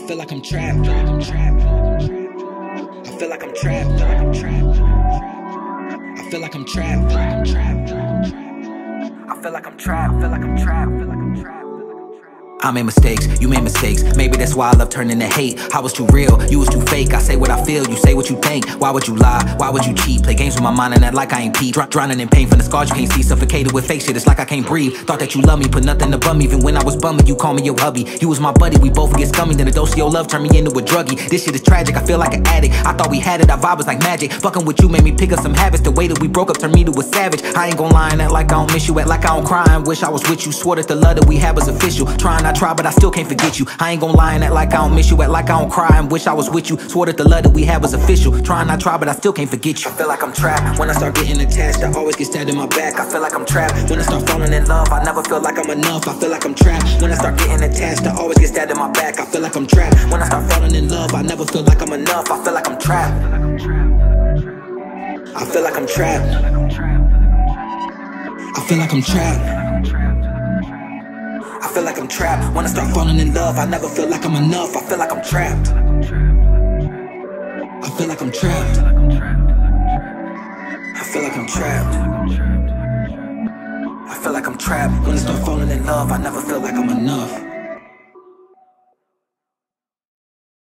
feel like I'm trapped. I feel like I'm trapped. I feel like I'm trapped. I feel like I'm trapped. I made mistakes, you made mistakes. Maybe that's why I love turning to hate. I was too real, you was too fake. I say what I feel, you say what you think. Why would you lie? Why would you cheat? Play games with my mind and act like I ain't Pete. Drowning in pain from the scars you can't see. Suffocated with fake shit, it's like I can't breathe. Thought that you loved me, put nothing above me. Even when I was bumming, you call me your hubby. You was my buddy, we both get scummy. Then a dose of your love turned me into a druggie. This shit is tragic, I feel like an addict. I thought we had it, our vibe was like magic. Fucking with you made me pick up some habits. The way that we broke up turned me to a savage. I ain't gon' lie and act like I don't miss you. Act like I don't cry and wish I was with you. Swore that the love that we had was official. Trying, I try, but I still can't forget you. I ain't gon' lie and act like I don't miss you. Act like I don't cry and wish I was with you. Swore that the love that we had was official. Trying, I try, but I still can't forget you. I feel like I'm trapped. When I start getting attached, I always get stabbed in my back. I feel like I'm trapped. When I start falling in love, I never feel like I'm enough. I feel like I'm trapped. When I start getting attached, I always get stabbed in my back. I feel like I'm trapped. When I start falling in love, I never feel like I'm enough. I feel like I'm trapped. I feel like I'm trapped. I feel like I'm trapped. I feel like I'm trapped. When I start falling in love, I never feel like I'm enough. I feel like I'm trapped. I feel like I'm trapped. I feel like I'm trapped. I feel like I'm trapped. When I start falling in love, I never feel like I'm enough.